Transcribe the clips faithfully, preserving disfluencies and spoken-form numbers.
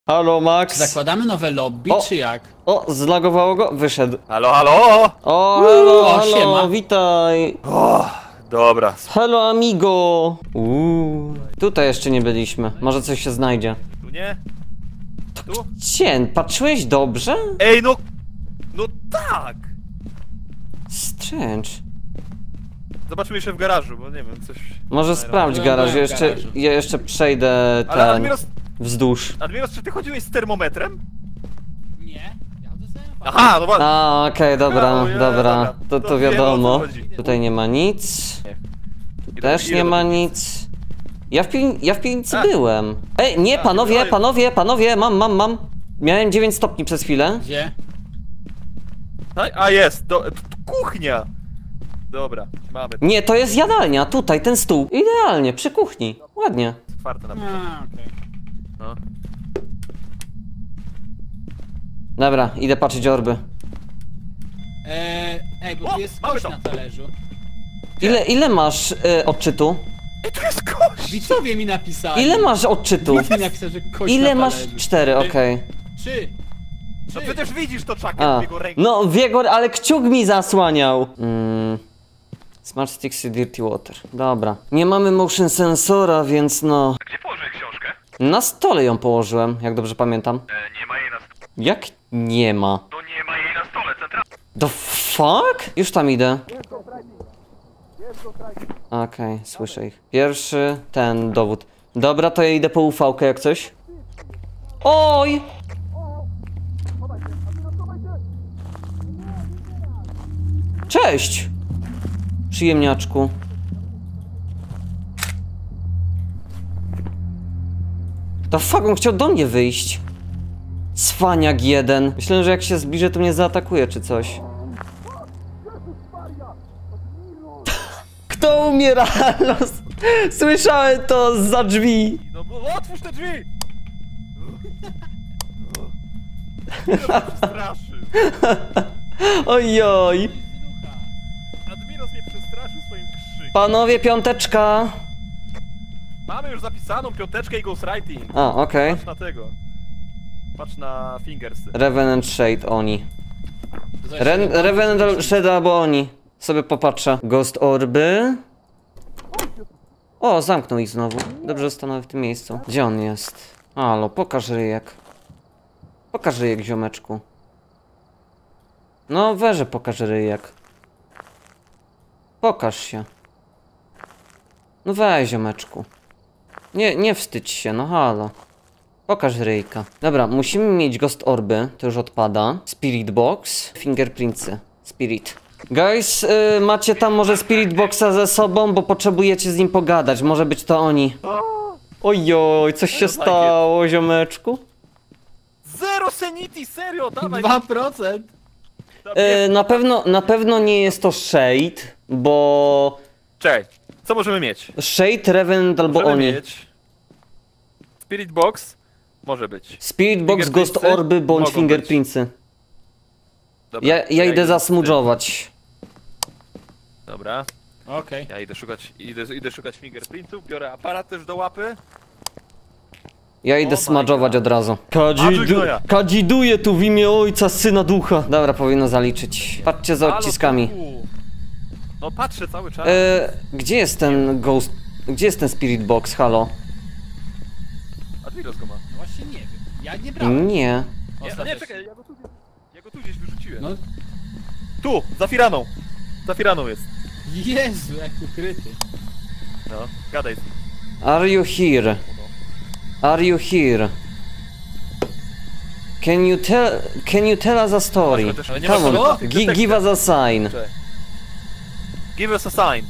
Halo, Max. Zakładamy nowe lobby, O. czy jak? O, zlagowało go? Wyszedł. Halo, halo! O, halo, O, halo, siema. witaj. O, dobra. Halo, amigo. Uuu. Tutaj jeszcze nie byliśmy. Może coś się znajdzie. Tu nie? Tu? Cien, patrzyłeś dobrze? Ej, no... No tak! Strange. Zobaczmy jeszcze w garażu, bo nie wiem, coś... Może sprawdź no, garaż, no, ja jeszcze, garażu. ja jeszcze przejdę Ale ten Admiros... wzdłuż. Admiros, czy ty chodziłeś z termometrem? Nie. Ja dostałem Aha, no właśnie. A, okej, dobra, No, nie, dobra, dobra. to, To to wiem, o wiadomo. co chodzi. Tutaj nie ma nic. Tu Ile- też ile nie do ma piwnicy? nic. Ja w, piw ja w piwnicy A. byłem. Ej, nie, A, panowie, broń. panowie, panowie, mam, mam, mam. Miałem dziewięć stopni przez chwilę. Gdzie? A, jest, to, to, to kuchnia! Dobra, mamy. Nie, to jest jadalnia, tutaj, ten stół. Idealnie, przy kuchni. Ładnie. Otwarte na pewno. A, okej. No. Dobra, idę patrzeć orby. Eee, ej, bo O, tu jest mamy kość to. na talerzu. Ile, ile masz y, odczytu? Ej, tu jest kość! Widzowie mi napisali. Ile masz odczytu? Widz mi napisał, że kość Ile na masz? talerzu. Cztery, okej. Trzy. No Trzy. przecież widzisz to, Chuck, A, w jego ręku. no Wiegor, ale kciuk mi zasłaniał. Mm. Smart sticks i dirty water. Dobra. Nie mamy motion sensora, więc no... Gdzie położyłeś książkę? Na stole ją położyłem, jak dobrze pamiętam. E, nie ma jej na stole. Jak nie ma? To nie ma jej na stole, centralnie. The fuck? Już tam idę. Okej, słyszę ich. Pierwszy, ten dowód. Dobra, to ja idę po ufałkę jak coś. Oj! Cześć! Przyjemniaczku. To fuck, on chciał do mnie wyjść. Cwaniak jeden. Myślałem, że jak się zbliżę, to mnie zaatakuje czy coś. Kto umiera? Los. Słyszałem to zza drzwi. No bo otwórz te drzwi! Przestraszy. Ojoj. Admiros mnie przestraszył swoim krzykiem. Panowie, piąteczka. Mamy już zapisaną piąteczkę i ghostwriting. A, okej. Patrz na tego. Patrz na fingersy. Revenant Shade, oni. Zaś- Ren Revenant Shade albo oni. Sobie popatrzę. Ghost Orby. O, zamknął ich znowu. Dobrze, stanąłem w tym miejscu. Gdzie on jest? Halo, pokaż ryjek. Pokaż ryjek, ziomeczku. No, weże pokaż ryjek. Pokaż się. No weź, ziomeczku. Nie, nie wstydź się, no halo. Pokaż ryjka. Dobra, musimy mieć Ghost Orby, to już odpada. Spirit Box, Fingerprintsy. Spirit. Guys, y, macie tam może Spirit Boxa ze sobą, bo potrzebujecie z nim pogadać. Może być to oni. Ojoj, coś się stało, ziomeczku? Zero sanity, serio, dawaj! Dwa procent. Y, na pewno, na pewno nie jest to Shade, bo... Czekaj, co możemy mieć? Shade, Revenant albo Możemy oni. mieć... Spirit Box? Może być. Spirit Box, Ghost Fingerprintsy? Orby bądź Mogą Fingerprintsy. Dobra, Ja, ja idę zasmudżować. Dobra, Okej. ja idę szukać, idę, idę szukać fingerprintów, biorę aparat też do łapy. Ja idę Oh my smadżować God. od razu. Madżuj Kadzidu gnoja. kadziduję tu w imię Ojca, Syna, Ducha. Dobra, powinno zaliczyć. Patrzcie za Halo, odciskami. tu. No patrzę cały czas. E, gdzie jest ten Ghost... Gdzie jest ten Spirit Box, halo? Admiros go ma. No właśnie nie wiem. Ja nie brałem. Nie. Nie, no nie, Ostatecznie. czekaj, ja go tu, ja go tu gdzieś wyrzuciłem. No, Tu, za firaną. Za firaną jest. Jezu, jak ukryty. No, gadaj z nim. Are you here? Are you here? Can you tell... Can you tell us a story? Masz go też, ale nie Come masz on, go? gi give us a sign. Czekaj. Give us a sign.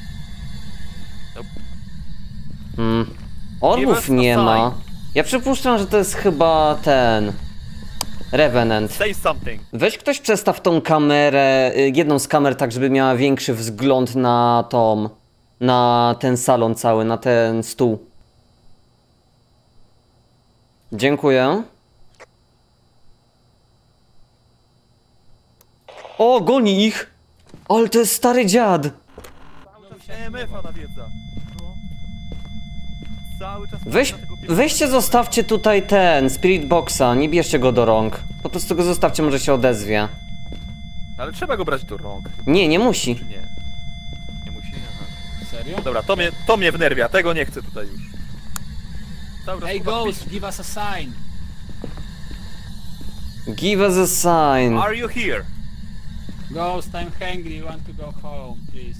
Hmm. Give Orbów us a nie sign. ma. Ja przypuszczam, że to jest chyba ten... Revenant. Say something. Weź ktoś przestaw tą kamerę, y, jedną z kamer tak, żeby miała większy wzgląd na tą, na ten salon cały, na ten stół. Dziękuję. O, goni ich! Ale to jest stary dziad! E M F-a nawiedza. No. cały czas... Weź, na tego pieska. weźcie, zostawcie tutaj ten Spirit Boxa, nie bierzcie go do rąk. Po prostu go zostawcie, może się odezwie. Ale trzeba go brać do rąk, Nie, nie musi. czy nie? Nie musi? Aha. Serio? Dobra, to mnie, to mnie wnerwia, tego nie chcę tutaj już. Cały czas Hey chyba Ghost, give us a sign. Give us a sign. pisze. Are you here? Ghost, I'm hungry, want to go home, please.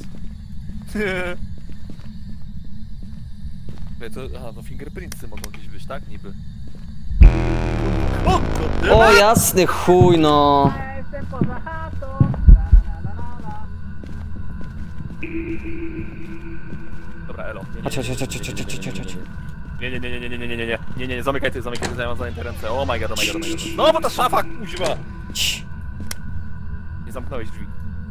Wie, to, aha, no fingerprintsy mogą gdzieś być, tak? Niby. O, kurde. O jasny chuj no. Jestem poza chatą. Dobra, elo. Nie, Chodź, chodź, chodź, chodź, chodź, chodź, chodź, chodź. nie, nie, nie, nie, nie, nie, nie, nie, nie, nie, nie, nie, nie, zamykaj ty, zamykaj ty, zajmę zajęte ręce. Oh my god, oh my god, oh my god. No bo ta szafa, kuźwa! Cii. Nie zamknąłeś drzwi.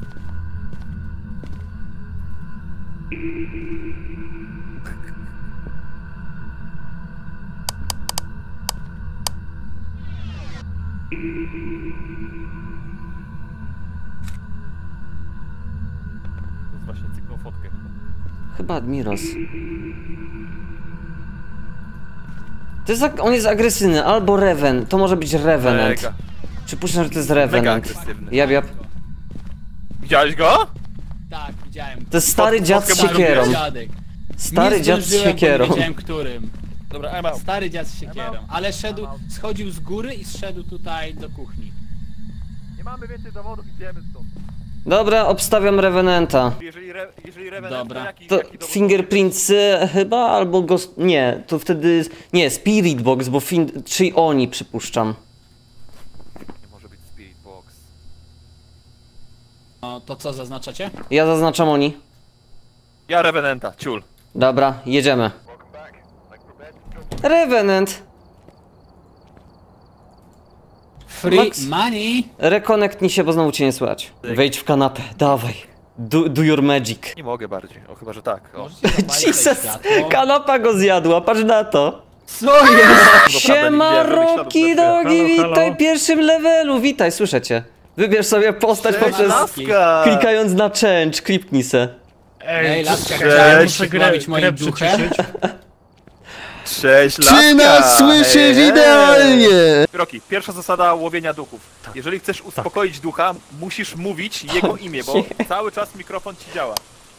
To jest właśnie cyknął fotkę chyba. Chyba Admiros. To jest, ag- on jest agresywny, albo Reven, to może być Revenant. Mega. Przypuszczam, że to jest Mega Revenant. agresywny. Jab, jab. Widziałeś go? Tak, widziałem. To jest stary Fotkę dziad z muszę siekierą. lubić. Dziadek. Stary Nie dziad z zdążyłem, bo siekierą. Nie wiedziałem którym. Dobra, I'm out. Stary dziad z siekierą. Ale szedł, schodził z góry i zszedł tutaj do kuchni. Nie mamy więcej dowodów, idziemy stąd. Dobra, obstawiam Revenanta. Jeżeli, re, jeżeli Revenant, Dobra. to jaki, To jaki dowód? fingerprintsy chyba, albo ghost... Nie, to wtedy... Nie, Spirit Box, bo fin... Czyli oni, przypuszczam. Nie może być Spirit Box. No to co zaznaczacie? Ja zaznaczam oni. Ja Revenanta, ciul. Dobra, jedziemy. Revenant! Free Max. money! Reconnectnij się, bo znowu cię nie słychać. Wejdź w kanapę, dawaj. Do, do your magic. Nie mogę bardziej, o chyba, że tak. O. Możecie zapalić to Jesus! światło? Kanapa go zjadła, patrz na to. Co jest? Siema, Naprawdę nie widziałem żadnych Roki śladów Dogi, Halo, halo. witaj w pierwszym levelu, witaj, słyszę cię. Wybierz sobie postać Cześć, poprzez... laska! Klikając na change, klipnij se. Ej, laska, Cześć. chciałem muszę się grę, bawić moim grę duchem. przyciszyć. Cześć, laska! Czy nas słyszysz Hej, idealnie? Roki, pierwsza zasada łowienia duchów. Jeżeli chcesz uspokoić ducha, musisz mówić jego imię, bo cały czas mikrofon ci działa.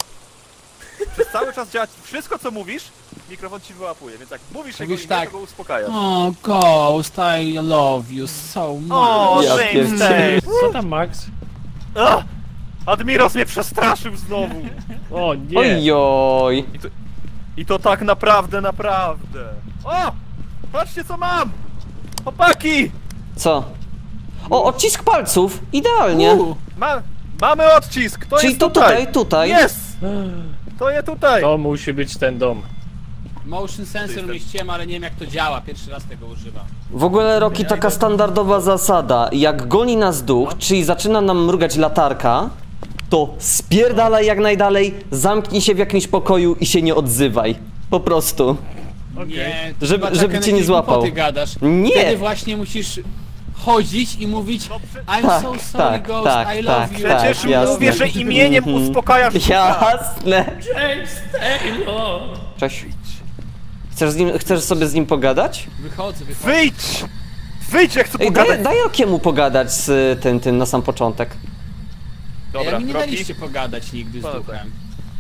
Przez cały czas działa ci wszystko, co mówisz, mikrofon ci wyłapuje, więc jak mówisz jego Mówisz imię, tak. to go uspokajasz. Oh, Ghost, I love you so much. O, Ja James pierdzielę. Tate! Co tam, Max? Ach, Admiros mnie przestraszył znowu! O nie! Ojoj. I to, I to tak naprawdę, naprawdę. O! Patrzcie co mam! Chłopaki! Co? O, odcisk palców, idealnie. U, Ma, mamy odcisk! To Czyli jest to tutaj, tutaj. Jest! To jest tutaj! To musi być ten dom. motion sensor umieściłem, ale nie wiem jak to działa. Pierwszy raz tego używam. W ogóle, Roki, taka standardowa zasada. Jak goni nas duch, czyli zaczyna nam mrugać latarka, to spierdalaj jak najdalej, zamknij się w jakimś pokoju i się nie odzywaj. Po prostu. Nie, Żeby- chyba żeby takie cię nie jakieś złapał. głupoty gadasz. Nie. Wtedy właśnie musisz chodzić i mówić I'm Tak, so sorry tak, Ghost, tak, I love tak, you. Przecież tak, jasne. mówię, że imieniem Mhm. uspokajasz ducha! Jasne. James Taylor! Cześć. Chcesz, z nim, chcesz sobie z nim pogadać? Wychodzę, wychodzę. Wyjdź! Wyjdź, jak chcę Ej, pogadać! daj, daj Okiemu pogadać z y, tym, tym na sam początek. Dobra, ja mi nie Roki, daliście pogadać nigdy z Dobra. duchem.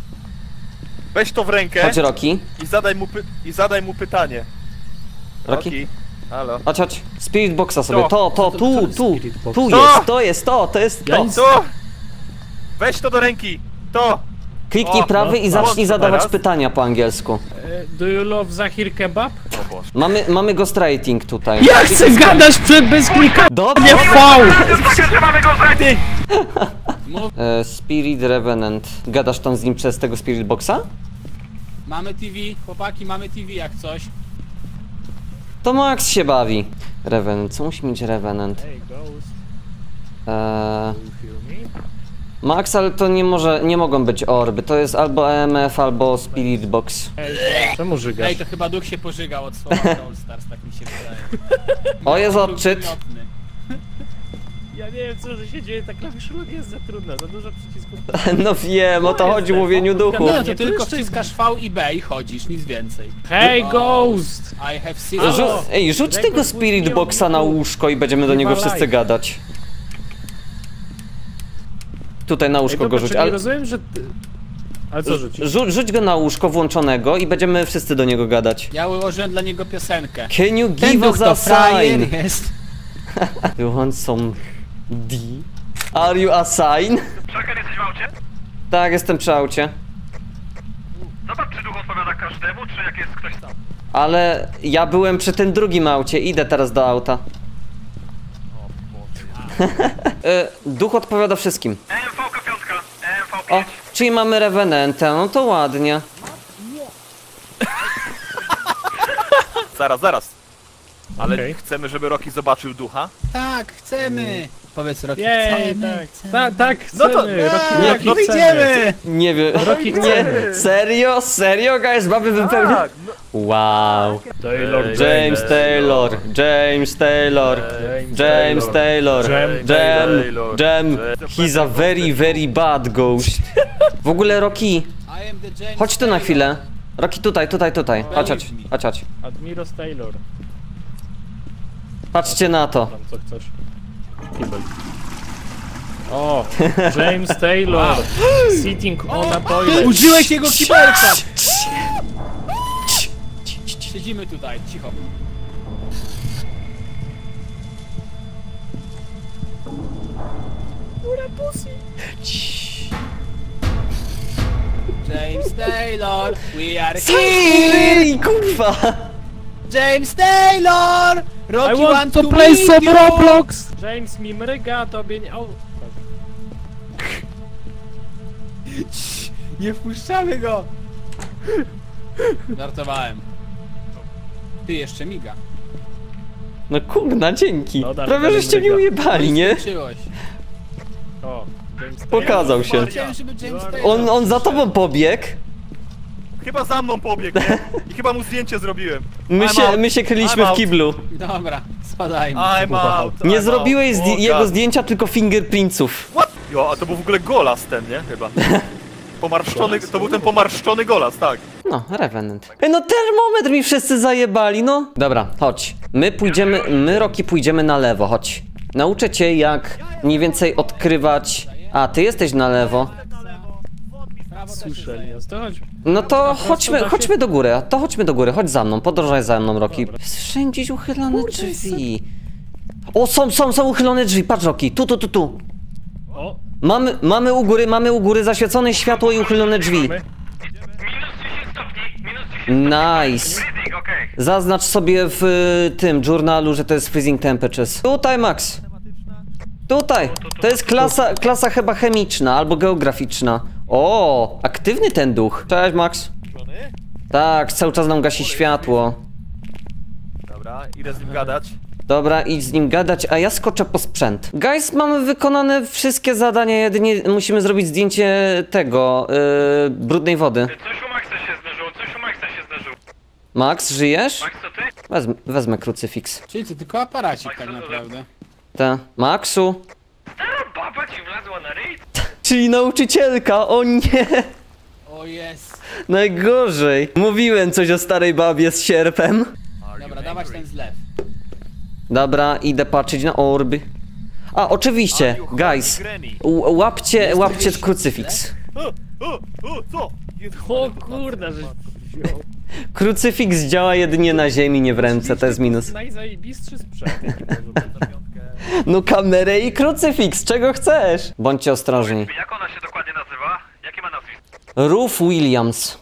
weź to w rękę Chodź, Roki. i zadaj mu, py i zadaj mu pytanie. Roki. Roki, halo. Chodź, chodź. Spirit Boxa sobie. To. To, to, to tu, jest tu. Spirit Box? Tu To. jest, to jest, to, to jest Ja to. nic- To! Weź to do ręki! To! Kliknij O, prawy no, i zacznij włącz zadawać teraz. pytania po angielsku. E, Do you love Zahir Kebab? O Boże. Mamy, mamy ghostwriting tutaj. Ja chcę gadać przed bez klikania Dobra. V! Mamy go zrady! Mów, E, Spirit Revenant. Gadasz tam z nim przez tego Spirit Boxa? mamy T V, chłopaki, mamy T V jak coś. To Max się bawi. Revenant, co musi mieć Revenant? Hey Ghost, E, do you hear me? Max, ale to nie może, nie mogą być orby. To jest albo E M F, albo Spirit Box. Ej, czemu żygasz? Ej, to chyba duch się pożygał od słowa All Stars, tak mi się wydaje. O, jest Był odczyt. wymiotny. Ja nie wiem co, że się dzieje, ta klawiszologia jest za trudna, za dużo przycisków. No wiem, o to chodzi w łowieniu duchów. No to Nie, to tylko jeszcze- wciskasz V i B i chodzisz, nic więcej. Hey Ghost! I have seen... Halo? Rzu Ej, rzuć Rekord tego Spirit bójki Boxa o na duchu. łóżko i będziemy do niego Live wszyscy alive. gadać. Tutaj na Ej, łóżko dobra, go rzuć, czyli ale... rozumiem, że ty... Ale co rzucić? Rzu rzuć go na łóżko włączonego i będziemy wszyscy do niego gadać. Ja ułożyłem dla niego piosenkę. Can you Ten give duch us to a frajer sign? jest. You want some D? Are you a sign? Czekaj, jesteś w aucie? Tak, jestem przy aucie. Zobacz, czy duch odpowiada każdemu, czy jak jest ktoś tam. Ale ja byłem przy tym drugim aucie, idę teraz do auta. E, Duch odpowiada wszystkim. E M V piątka, E M V O, pięć. czyli mamy Revenanta, no to ładnie. Zaraz, zaraz. Ale Okej. chcemy, żeby Rocky zobaczył ducha? Tak, chcemy. Powiedz Rocky, Jej, chcemy. tak. chcemy. Tak, tak, No to- chcemy. Eee, Rocky, nie, Rocky, No chcemy. idziemy! Nie wiem, Rocky nie, chcemy. serio? Serio, guys, mamy wypełnić? Tak, no. Wow. Taylor, James Taylor, James Taylor, James Taylor, Jam, Jam, he's a very, very bad ghost. W ogóle Rocky, I am the James chodź tu na Taylor. chwilę. Rocky, tutaj, tutaj, tutaj. Chodź, chodź, chodź, chodź. Admiros Taylor. Patrzcie na to. Tam co chcesz. Kibel. O, James Taylor. Sitting on a toilet. Użyłeś jego kibelka! Siedzimy tutaj, cicho. James Taylor, we are here! Ej, kurwa! James Taylor! Rocky I want to play meet some you. Roblox! James mi mryga, tobie nie... O. Nie wpuszczamy go! Żartowałem. Ty jeszcze miga. No kurna, dzięki. No dalej, Prawie dalej żeście mnie mryga. ujebali, nie? Skończyłeś. O, James Taylor. Pokazał się. Chciałem, żeby James Taylor On, on za tobą pobiegł. Chyba za mną pobiegł, nie? I chyba mu zdjęcie zrobiłem. My I'm się, out. my się kryliśmy I'm w out. kiblu. Dobra, spadajmy. I'm out. Nie I'm zrobiłeś out. zdj- O, jego God. zdjęcia, tylko fingerprintsów. What? Jo, a to był w ogóle golas ten, nie? Chyba. Pomarszczony, to był ten pomarszczony golas, tak. No, Revenant. Ej, no termometr mi wszyscy zajebali, no. Dobra, chodź. My pójdziemy, my Rocky pójdziemy na lewo, chodź. Nauczę cię jak mniej więcej odkrywać... A, ty jesteś na lewo. Słyszeli nas, to chodź. No to prostu chodźmy, da się- chodźmy do góry, to chodźmy do góry, chodź za mną, podążaj za mną, Rocky. Wszędzie gdzieś uchylone drzwi. O, są, są, są uchylone drzwi, patrz Rocky, tu, tu, tu, tu. O, Mamy, mamy u góry, mamy u góry zaświecone światło i uchylone drzwi. mamy. Nice. Zaznacz sobie w y, tym journalu, że to jest freezing temperatures. Tutaj, Max. Tutaj. To jest klasa, klasa chyba chemiczna albo geograficzna. O, aktywny ten duch. Cześć, Max. Tak, cały czas nam gasi światło. Dobra, idę z nim gadać. Dobra, idź z nim gadać, a ja skoczę po sprzęt. Guys, mamy wykonane wszystkie zadania, jedynie musimy zrobić zdjęcie tego, yy, brudnej wody. Coś u Maxa się zdarzyło, coś u Maxa się zdarzyło. Max, żyjesz? Max, to ty? Wezmę, wezmę krucyfiks. Czyli to tylko aparacik tak naprawdę. Ta. Maxu? Stara baba ci wlazła na ryj? Czyli nauczycielka, o nie! O jest. Najgorzej. Mówiłem coś o starej babie z sierpem. Dobra, dawać ten zlew. Dobra, idę patrzeć na orby. A, oczywiście, guys. ł- Łapcie, łapcie krucyfiks. O, o, o, co? O kurde, że wziął. Krucyfiks działa jedynie na ziemi, nie w ręce, to jest minus. Najzajebistszy sprzęt. No kamerę i krucyfiks, czego chcesz? Bądźcie ostrożni. Jak ona się dokładnie nazywa? Jakie ma nazwisko? Ruth Williams.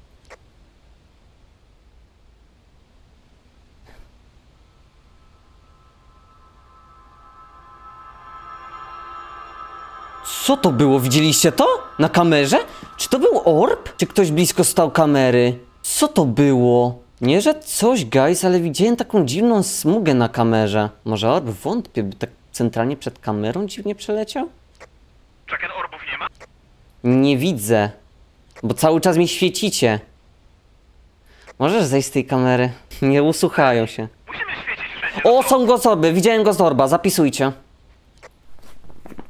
Co to było? Widzieliście to? Na kamerze? Czy to był orb? Czy ktoś blisko stał kamery? Co to było? Nie, że coś, guys, ale widziałem taką dziwną smugę na kamerze. Może orb? Wątpię, by tak centralnie przed kamerą dziwnie przeleciał? Czekaj, orbów nie ma? Nie widzę, bo cały czas mi świecicie. Możesz zejść z tej kamery? Nie usłuchają się. Musimy świecić wszędzie. O, są ghost orby, widziałem ghost orba, zapisujcie.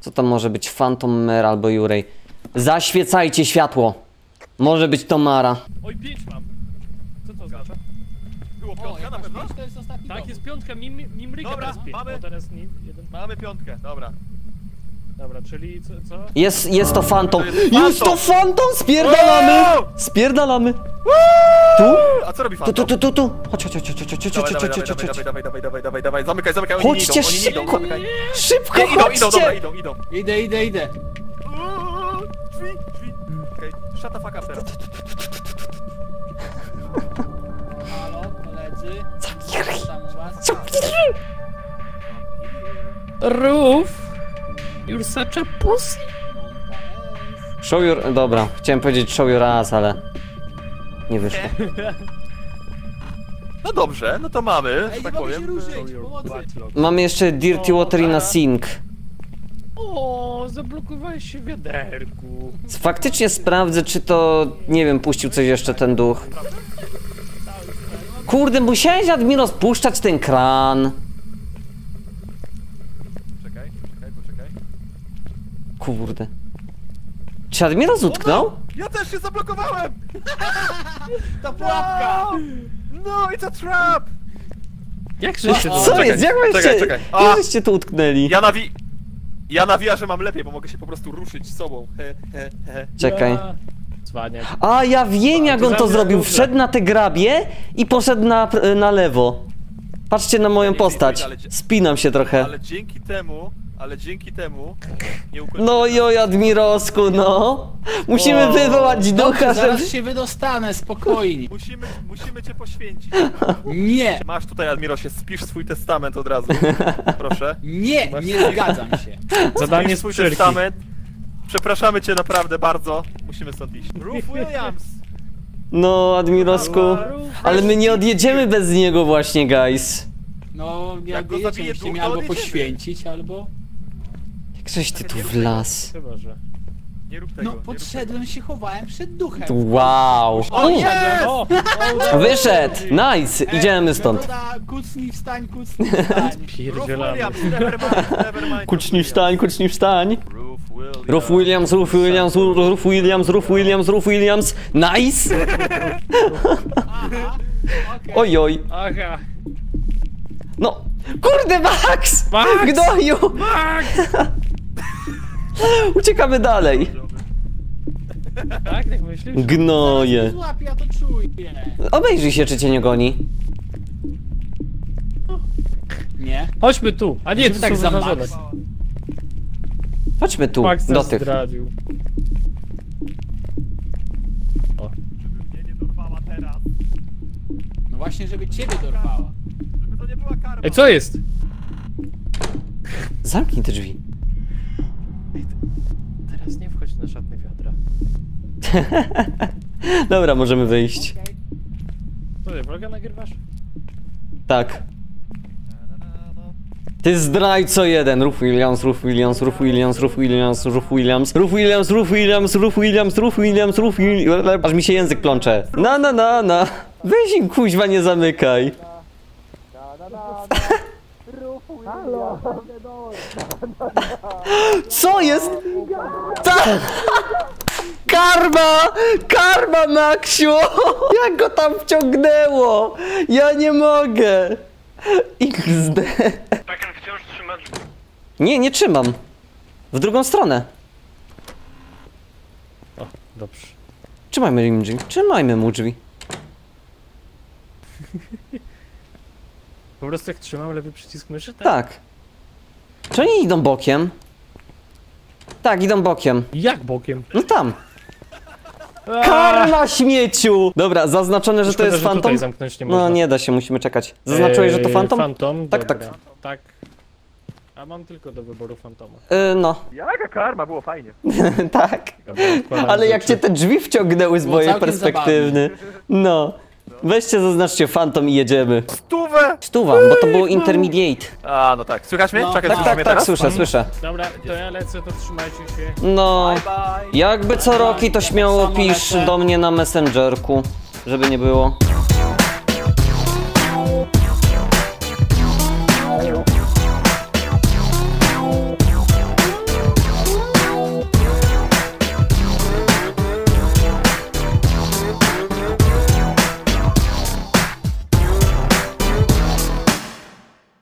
Co to może być? Phantom Mare albo Jurej. Zaświecajcie światło. Może być to Mara. Oj, pięć mam. Co to oznacza? Było O, piątka jak na masz pewno? pięć, to jest ostatni Tak, dowód. jest piątka, mim, mimryka Dobra, teraz pięć. mamy. O, teraz nie, jeden. Mamy piątkę, dobra. Dobra, czyli co? co? Jest, jest to Phantom. To jest Jest to Phantom. Phantom! Spierdalamy! Spierdalamy! Tu? A co robi Tu, Phantom? tu, tu, tu, tu. Chodź, chodź, chodź, chodź, chodź, chodź, Dawaj, chodź, dawaj, chodź, chodź, dawaj, chodź. dawaj, dawaj, dawaj, dawaj, dawaj, dawaj, zamykaj, zamykaj, oni nie Chodźcie idą, oni nie idą, szybko. zamykaj. Szybko, Nie, idą, idą, dobra, chodźcie! idą, idą. Idę, idę, idę. Uuu, Drzwi, drzwi. Okej, shut the fuck up teraz. Halo, koledzy. Co tam u was? Roof! You're such a pussy! Show your... Dobra, chciałem powiedzieć show your ass, ale... Nie wyszło. No dobrze, no to mamy, że Ej, nie tak mogę się powiem. ruszyć, pomocy. Mamy jeszcze Dirty Water i na Sink. O, zablokowałeś się w wiaderku. Faktycznie sprawdzę, czy to... Nie wiem, puścił coś jeszcze ten duch. Kurde, musiałeś, Admiro, spuszczać ten kran. Czekaj, czekaj, poczekaj. Kurde. Czy Admiro utknął? Ja też się zablokowałem! To pułapka! No, it's a trap! Jak żeście to Co czekaj, jest? Jak czekaj, żeście... czekaj. Jak A! żeście tu utknęli? Ja nawi... Ja nawijarzę mam lepiej, bo mogę się po prostu ruszyć sobą. He, he, he. Czekaj. Cwaniak. A, ja wiem, jak on to Zabierz zrobił. dobrze. Wszedł na te grabie i poszedł na, na lewo. Patrzcie na moją Nie, nie, postać. ale dzie- Spinam się trochę. Ale dzięki temu, ale dzięki temu nie ukończyłem. No joj, Admirosku, no. Musimy O. wywołać ducha, Dobrze, zaraz żeby... się wydostanę, spokojnie. Musimy, musimy cię poświęcić. Nie, Masz tutaj, Admirosie, spisz swój testament od razu. Proszę. nie, nie zgadzam się. Zadanie Spisz z swój przyrki. testament. Przepraszamy cię naprawdę bardzo. Musimy stąd iść. Roof Williams! No, Admirosku. Ale my nie odjedziemy bez niego właśnie, guys. No, Jak jak go wiecie, zabije musicie duch, mnie to albo odjedziemy. poświęcić, albo... Jak żeś ty tu wlazł? Chyba, że... Nie rób tego. No, nie rób podszedłem, się chowałem przed duchem. Wow. O, jest! O! Wyszedł! Nice! Idziemy stąd. Metoda, kucnij, wstań, kucnij, wstań. tego. Roof Pierdzielamy. Williams, never mind, never mind. Kucnij wstań, kucnij wstań. Roof Williams. Roof Williams, Roof Williams, Roof Williams, Roof Williams, Roof Williams. Nice! Aha, okej. Oj, oj. Aha! No. Kurde, Max! Max! Gnoju! Max! Uciekamy dalej. Tak, jak myślisz? Gnoje. Złap, ja to czuję. Obejrzyj się, czy cię nie goni. Nie? Chodźmy tu! A nie, Żeby tu tak są za wyważone. Max. Chodźmy tu, Max do nas tych. zdradził. Mnie nie dorwała teraz. No właśnie, żeby ciebie dorwała. Żeby to nie była karma. Ej, co jest? Zamknij te drzwi. Teraz nie wchodź na żadne wiadra. Dobra, możemy wyjść. Okej. Co ty, vloga nagrywasz? Tak. Ty zdrajco jeden. Roof Williams, Roof Williams, Roof Williams, Roof Williams, Roof Williams, Roof Williams, Roof Williams, Roof Williams, Roof Williams, Roof Williams. Aż mi się język plącze. Na, na, na, na. Weź im kuźwa, nie zamykaj. Co jest? Ta... Karma! Karma, Maksiu! Jak go tam wciągnęło? Ja nie mogę! iks de. Taken wciąż trzyma drzwi. Nie, nie trzymam. W drugą stronę. O, dobrze. Trzymajmy im drzwi. Trzymajmy mu drzwi. Po prostu jak trzymam lewy przycisk myszy, tak? Tak. Czy oni idą bokiem? Tak, idą bokiem. Jak bokiem? No tam. Karma, śmieciu! Dobra, zaznaczone, że to Szkoda, jest że tutaj fantom. zamknąć nie można. No nie da się, musimy czekać. Zaznaczyłeś, że to Eee, fantom? Fantom, Tak, dobra. tak. Tak. A mam tylko do wyboru fantoma. Yy, no, Jaka karma, było fajnie. tak. Dobra, odkładam Ale jak rzeczy. cię te drzwi wciągnęły z Było mojej całkiem perspektywy. No. Weźcie, zaznaczcie fantom i jedziemy. Stówę! Stuwa, bo to było intermediate. A, no tak. Słychać mnie? No, Czekaj, Tak, słyszysz tak, mnie tak, teraz? słyszę, słyszę. Dobra, to ja lecę, to trzymajcie się. No, Bye, bye. jakby co Roki, to śmiało Samo pisz lecę. do mnie na Messengerku, żeby nie było.